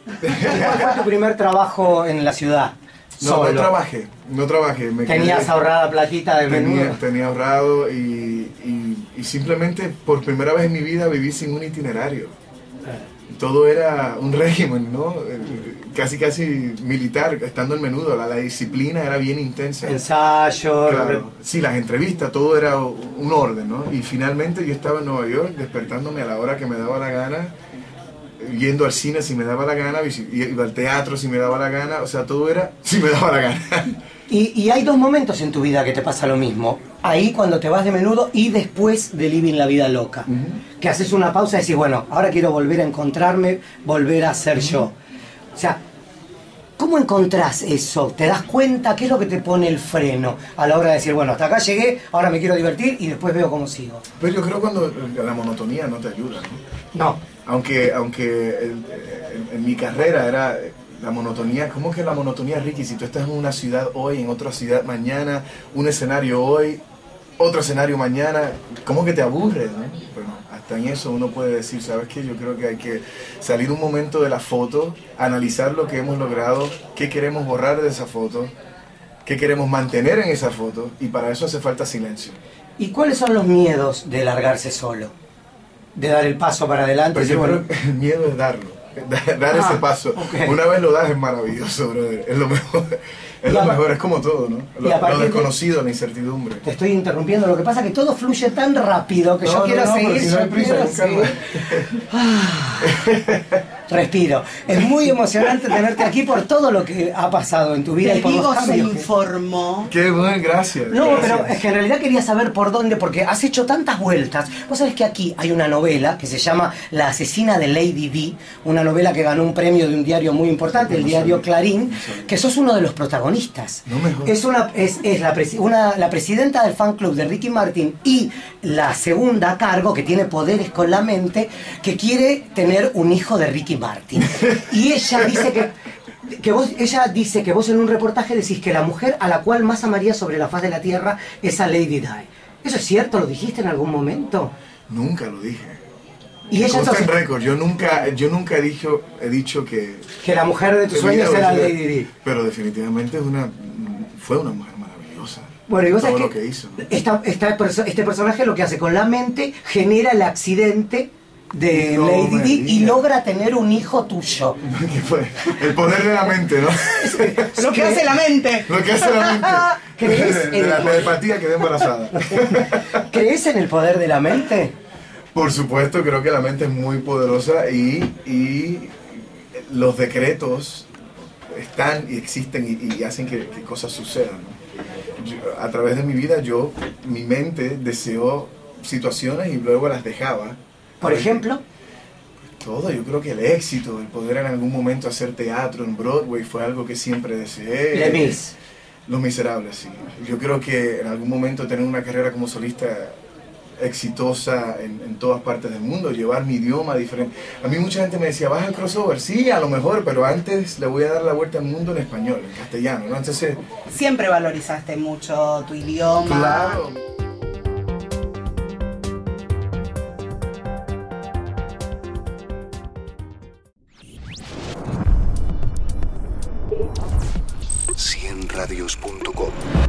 ¿Cuál fue tu primer trabajo en la ciudad? No trabajé. ¿Tenías ahorrada platita del menudo? Tenía ahorrado y simplemente por primera vez en mi vida viví sin un itinerario. Todo era un régimen, ¿no? Casi militar, estando en menudo. La disciplina era bien intensa. Ensayo. Claro. Sí, las entrevistas, todo era un orden, ¿no? Y finalmente yo estaba en Nueva York despertándome a la hora que me daba la gana, yendo al cine si me daba la gana, iba al teatro si me daba la gana, o sea, todo era si me daba la gana. Y hay dos momentos en tu vida que te pasa lo mismo. Ahí cuando te vas de menudo y después de Living la Vida Loca. Que haces una pausa y decís, bueno, ahora quiero volver a encontrarme, volver a ser yo. O sea, ¿cómo encontrás eso? ¿Te das cuenta? ¿Qué es lo que te pone el freno a la hora de decir, bueno, hasta acá llegué, ahora me quiero divertir y después veo cómo sigo? Pero yo creo cuando la monotonía no te ayuda, ¿no? No. Aunque en mi carrera era la monotonía. ¿Cómo que la monotonía, Ricky? Si tú estás en una ciudad hoy, en otra ciudad mañana, un escenario hoy, otro escenario mañana, ¿cómo que te aburres, no? Bueno, hasta en eso uno puede decir, ¿sabes qué? Yo creo que hay que salir un momento de la foto, analizar lo que hemos logrado, qué queremos borrar de esa foto, qué queremos mantener en esa foto, y para eso hace falta silencio. ¿Y cuáles son los miedos de largarse solo? De dar el paso para adelante. Pues yo creo que el miedo es darlo, dar ese paso. Okay. Una vez lo das es maravilloso, brother. Es lo mejor. Es lo mejor, es como todo, ¿no? Lo desconocido, la incertidumbre. Te estoy interrumpiendo, lo que pasa es que todo fluye tan rápido que yo quiero seguir. Si no hay prisa, Respiro. Es muy emocionante tenerte aquí por todo lo que ha pasado en tu vida. El y por Vigo los cambios se informó. Qué bueno, gracias. No, gracias. pero es que en realidad quería saber por dónde, porque has hecho tantas vueltas. Vos sabés que aquí hay una novela que se llama La asesina de Lady Di, una novela que ganó un premio de un diario muy importante, el diario Clarín, que sos uno de los protagonistas. No me jodas. Es la presidenta del fan club de Ricky Martin y la segunda a cargo, que tiene poderes con la mente, que quiere tener un hijo de Ricky Martin. Y ella dice que vos en un reportaje decís que la mujer a la cual más amaría sobre la faz de la tierra es a Lady Di. ¿Eso es cierto? ¿Lo dijiste en algún momento? Nunca lo dije. Y ella entonces, en récord, yo nunca he dicho que la mujer de tus sueños era Lady Di. Pero definitivamente fue una mujer maravillosa. Bueno, y vos sabés que hizo, ¿no? Este personaje lo que hace con la mente genera el accidente de Lady Di y logra tener un hijo tuyo. ¿Qué fue? El poder de la mente, ¿no? Lo que hace la mente. Lo que hace la mente. ¿Crees de la telepatía quedé embarazada. ¿Crees en el poder de la mente? Por supuesto, creo que la mente es muy poderosa y los decretos están y existen y hacen que cosas sucedan, ¿no? A través de mi vida, mi mente deseó situaciones y luego las dejaba. ¿Por ejemplo? Todo, yo creo que el éxito, el poder en algún momento hacer teatro en Broadway fue algo que siempre deseé. Les Mis. Los Miserables, sí. Yo creo que en algún momento tener una carrera como solista exitosa en todas partes del mundo, llevar mi idioma diferente. A mí mucha gente me decía, ¿vas al crossover? Sí, a lo mejor, pero antes le voy a dar la vuelta al mundo en español, en castellano, ¿no? Entonces, siempre valorizaste mucho tu idioma. Claro. cienradios.com